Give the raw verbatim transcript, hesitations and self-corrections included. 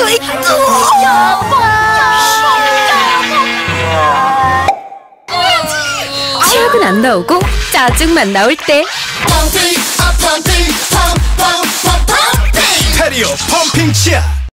어이, 뜨거워. 치약은 안 나오고 짜증만 나올 때 테리오 펌핑 치약.